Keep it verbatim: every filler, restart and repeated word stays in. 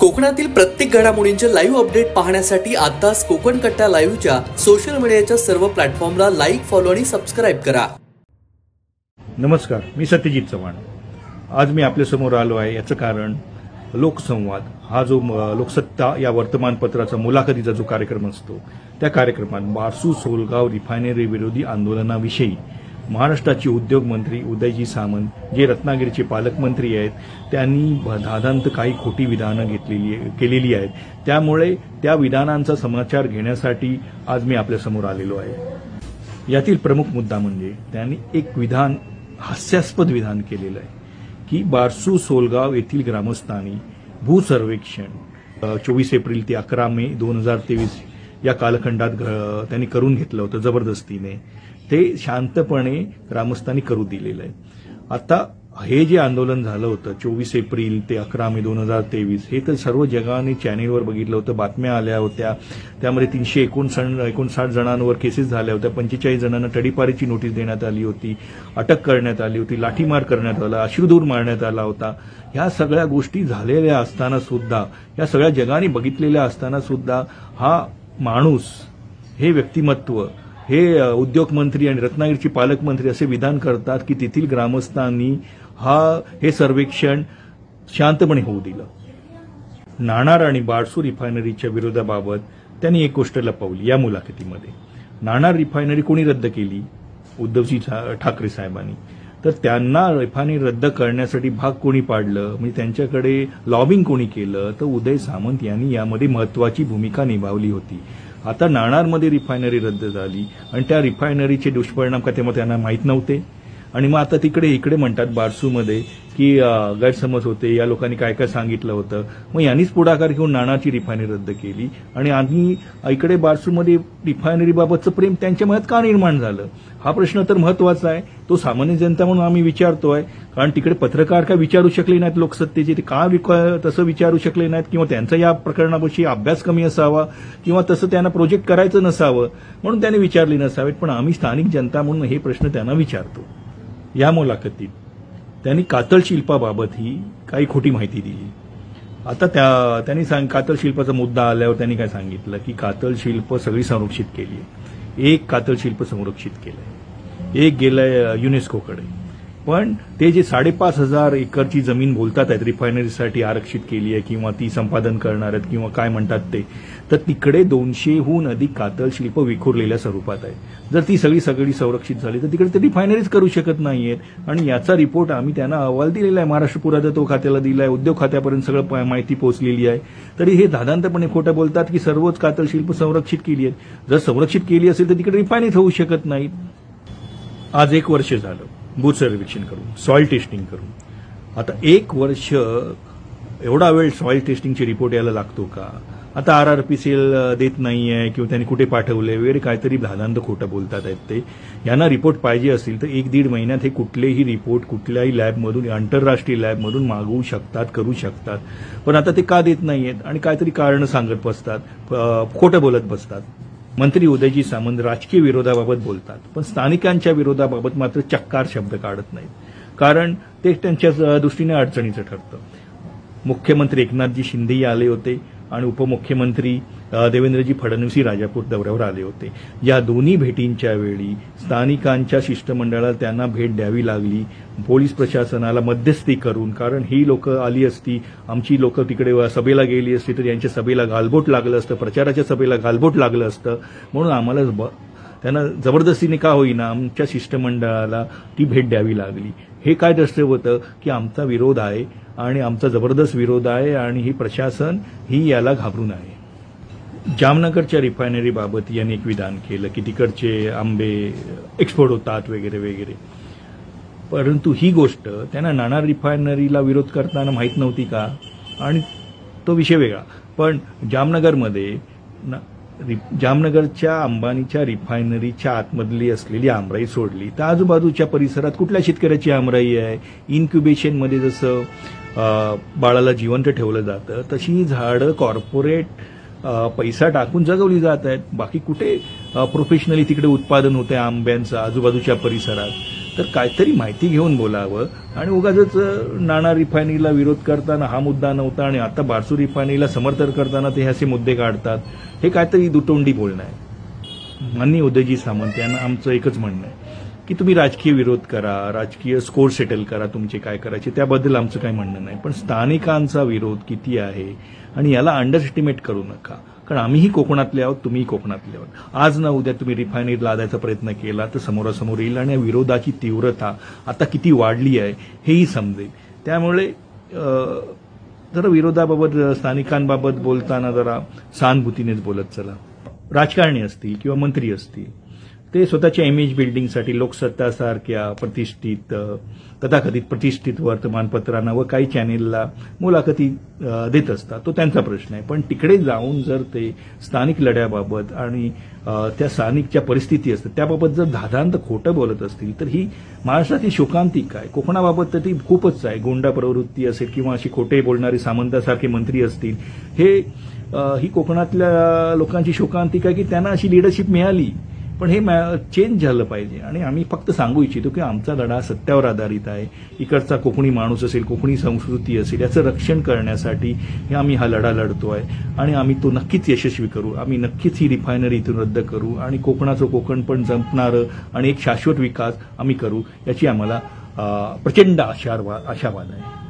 कोकणातील प्रत्येक घडामोडींचे लाईव्ह अपडेट पाहण्यासाठी आताच कोकण कट्टा लाईव्हच्या सोशल मीडियाच्या सर्व प्लॅटफॉर्मला लाईक, फॉलो आणि सबस्क्राईब करा. नमस्कार, मी सत्यजित चव्हाण. आज मी आपल्या समोर आलो आहे. याचं कारण लोकसंवाद हा जो लोकसत्ता या वर्तमानपत्राचा मुलाखतीचा जो कार्यक्रम असतो, त्या कार्यक्रमात बारसू सोलगाव रिफायनरी विरोधी आंदोलनाविषयी महाराष्ट्राचे उद्योग मंत्री उदयजी सामंत, जे रत्नागिरीचे पालकमंत्री आहेत, त्यांनी धादांत काही खोटी विधानं घेतलेली केलेली आहेत. त्यामुळे त्या विधानांचा समाचार घेण्यासाठी आज मी आपल्या समोर आलेलो आहे. यातील प्रमुख मुद्दा म्हणजे त्यांनी एक विधान, हास्यास्पद विधान केलेलं आहे की बारसू सोलगाव येथील ग्रामस्थांनी भूसर्वेक्षण चोवीस एप्रिल ते अकरा मे दोन हजार तेवीस या कालखंडात त्यांनी करून घेतलं होतं जबरदस्तीने. ते शांतपणे ग्रामस्थांनी करू दिलेलं आहे. आता हे जे आंदोलन झालं होतं चोवीस एप्रिल ते अकरा मे दोन हजार तेवीस, हे तर सर्व जगाने चॅनेलवर बघितलं होतं, बातम्या आल्या होत्या. त्यामध्ये तीनशे एकोणसाठ एकोणसाठ जणांवर केसेस झाल्या होत्या. पंचेचाळीस जणांना तडीपारीची नोटीस देण्यात आली होती, अटक करण्यात आली होती, लाठीमार करण्यात आला, अश्रुधूर मारण्यात आला होता. ह्या सगळ्या गोष्टी झालेल्या असताना सुद्धा, या सगळ्या जगाने बघितलेल्या असताना सुद्धा हा माणूस, हे व्यक्तिमत्व, हे उद्योगमंत्री आणि रत्नागिरीचे पालकमंत्री असे विधान करतात की तेथील ग्रामस्थांनी हा हे सर्वेक्षण शांतपणे होऊ दिलं. नाणार आणि बारसू रिफायनरीच्या विरोधाबाबत त्यांनी एक गोष्ट लपवली या मुलाखतीमध्ये. नाणार रिफायनरी कोणी रद्द केली? उद्धवजी ठाकरे साहेबांनी. तर त्यांना रिफायनरी रद्द करण्यासाठी भाग कोणी पाडलं, म्हणजे त्यांच्याकडे लॉबिंग कोणी केलं? तर उदय सामंत यांनी यामध्ये महत्वाची भूमिका निभावली होती. आता नाणारमध्ये रिफायनरी रद्द झाली आणि त्या रिफायनरीचे दुष्परिणाम का तेव्हा त्यांना माहीत नव्हते? आणि मग आता तिकडे इकडे म्हणतात बारसूमध्ये की गैरसमज होते, या लोकांनी काय काय सांगितलं होतं. मग यांनीच पुढाकार घेऊन नाणारची रिफायनरी रद्द केली आणि आम्ही इकडे बारसूमध्ये रिफायनरीबाबतचं प्रेम त्यांच्या मनात का निर्माण झालं? हा प्रश्न तर महत्वाचा आहे. तो सामान्य जनता म्हणून आम्ही विचारतोय. कारण तिकडे पत्रकार का विचारू शकले नाहीत लोकसत्तेचे, ते का तसं विचारू शकले नाहीत? किंवा त्यांचा या प्रकरणाविषयी अभ्यास कमी असावा, किंवा तसं त्यांना प्रोजेक्ट करायचं नसावं म्हणून त्यांनी विचारले नसावेत. पण आम्ही स्थानिक जनता म्हणून हे प्रश्न त्यांना विचारतो. या मुलाखतीत त्यांनी कातळ शिल्पाबाबतही काही खोटी माहिती दिली. आता त्या त्यांनी सांग कातळ शिल्पाचा मुद्दा आल्यावर त्यांनी काय सांगितलं की कातळ शिल्प सगळी संरक्षित केली आहे. एक कातळ शिल्प संरक्षित केलंय, एक गेलंय युनेस्कोकडे. पण ते जे साडेपाच हजार एकरची जमीन बोलतात आहेत रिफायनरीसाठी आरक्षित केली आहे किंवा ती संपादन करणार आहेत किंवा काय म्हणतात ते, तर तिकडे दोनशेहून अधिक कातळ शिल्प विखुरलेल्या स्वरूपात आहे. जर ती सगळी सगळी संरक्षित झाली तर तिकडे ते रिफायनरीज करू शकत नाहीयेत. आणि याचा रिपोर्ट आम्ही त्यांना अहवाल दिलेला आहे, महाराष्ट्र पुरातत्व खात्याला दिलाय, उद्योग खात्यापर्यंत सगळं माहिती पोहोचलेली आहे. तरी हे धादांतपणे खोटं बोलतात की सर्वच कातळ शिल्प संरक्षित केली आहेत. जर संरक्षित केली असेल तर तिकडे रिफायनरीज होऊ शकत नाहीत. आज एक वर्ष झालं भूत सर्वेक्षण करून, सॉइल टेस्टिंग करून. आता एक वर्ष एवढा वेळ सॉइल टेस्टिंगचे रिपोर्ट यायला लागतो का? आता आर आर पी सेल देत नाहीये किंवा त्यांनी कुठे पाठवले वगैरे काहीतरी धादांत खोटं बोलतात आहेत ते. यांना रिपोर्ट पाहिजे असेल तर एक दीड महिन्यात हे कुठलेही रिपोर्ट कुठल्याही लॅबमधून, आंतरराष्ट्रीय लॅबमधून मागवू शकतात, करू शकतात. पण आता ते का देत नाहीयेत आणि काहीतरी कारणं सांगत बसतात, खोटं बोलत बसतात. मंत्री उदयजी सामंत राजकीय विरोधाबाबत बोलतात, पण स्थानिकांच्या विरोधाबाबत मात्र चक्कार शब्द काढत नाहीत. कारण ते त्यांच्या दृष्टीने अडचणीचं ठरतं. मुख्यमंत्री एकनाथजी शिंदेही आले होते आणि उपमुख्यमंत्री देवेंद्रजी फडणवीस राजापूर दौऱ्यावर आले होते. या दोन्ही भेटींच्या वेळी स्थानिकांच्या शिष्टमंडळाला त्यांना भेट द्यावी लागली, पोलीस प्रशासनाला मध्यस्थी करून. कारण ही लोक आली असती, आमची लोक तिकडे सभेला गेली असती तर यांच्या सभेला गालबोट लागलं असतं, प्रचाराच्या सभेला गालबोट लागलं असतं. म्हणून आम्हाला त्यांना जबरदस्तीने का होईना आमच्या शिष्टमंडळाला ती भेट द्यावी लागली. हे काय दर्शवतं की आमचा विरोध आहे आणि आमचा जबरदस्त विरोध आहे आणि ही प्रशासन ही याला घाबरून आहे. जामनगरच्या रिफायनरीबाबत यांनी एक विधान केलं की तिकडचे आंबे एक्सपोर्ट होतात वगैरे वगैरे. परंतु ही गोष्ट त्यांना नाणार रिफायनरीला विरोध करताना माहीत नव्हती का? आणि तो विषय वेगळा. पण जामनगरमध्ये जामनगरच्या अंबानीच्या रिफायनरीच्या आतमधली असलेली आमराई सोडली तर आजूबाजूच्या परिसरात कुठल्या शेतकऱ्याची आमराई आहे? इन्क्युबेशनमध्ये जसं बाळाला जिवंत ठेवलं जातं तशी ही झाडं कॉर्पोरेट पैसा टाकून जगवली जात आहेत. बाकी कुठे प्रोफेशनली तिकडे उत्पादन होते आंब्यांचं आजूबाजूच्या परिसरात? तर काहीतरी माहिती घेऊन बोलावं आणि उगाच नाणार रिफायनरीला विरोध करताना हा मुद्दा नव्हता आणि आता बारसू रिफायनरीला समर्थन करताना ते असे मुद्दे काढतात. हे काहीतरी दुतोंडी बोलणं आहे. माननीय उदयजी सामंत यांना आमचं एकच म्हणणं आहे की तुम्ही राजकीय विरोध करा, राजकीय स्कोर सेटल करा, तुमचे काय करायचे त्याबद्दल आमचं काही म्हणणं नाही, पण स्थानिकांचा विरोध किती आहे आणि याला अंडरएस्टिमेट करू नका. कारण आम्हीही कोकणातले आहोत, तुम्हीही कोकणातले आहोत. आज ना उद्या तुम्ही रिफायनरी लादायचा प्रयत्न केला तर समोरासमोर येईल आणि या विरोधाची तीव्रता आता किती वाढली आहे हेही समजेल. त्यामुळे जरा विरोधाबाबत स्थानिकांबाबत बोलताना जरा सहानुभूतीनेच बोलत चला. राजकारणी असतील किंवा मंत्री असतील ते स्वतःच्या इमेज बिल्डिंगसाठी लोकसत्तासारख्या प्रतिष्ठित तथाकथित प्रतिष्ठित वर्तमानपत्रांना व काही चॅनेलला मुलाखती देत असतात. तो त्यांचा प्रश्न आहे. पण तिकडे जाऊन जर ते स्थानिक लढ्याबाबत आणि त्या स्थानिकच्या परिस्थिती असतात त्याबाबत जर धादांत खोटं बोलत असतील तर ही महाराष्ट्राची शोकांतिका आहे. कोकणाबाबत तर ती खूपच आहे. गुंडा प्रवृत्ती असेल किंवा अशी खोटे बोलणारी सामंतासारखे मंत्री असतील, हे ही कोकणातल्या लोकांची शोकांतिका आहे की त्यांना अशी लिडरशिप मिळाली. पण हे चेंज झालं पाहिजे आणि आम्ही फक्त सांगू इच्छितो की आमचा लढा सत्यावर आधारित आहे. इकडचा कोकणी माणूस असेल, कोकणी संस्कृती असेल याचं रक्षण करण्यासाठी हे आम्ही हा लढा लढतोय आणि आम्ही तो नक्कीच यशस्वी करू. आम्ही नक्कीच ही रिफायनरी इथून रद्द करू आणि कोकणाचं कोकण पण जपणारं आणि एक शाश्वत विकास आम्ही करू याची आम्हाला प्रचंड आशावाद आशावाद आहे.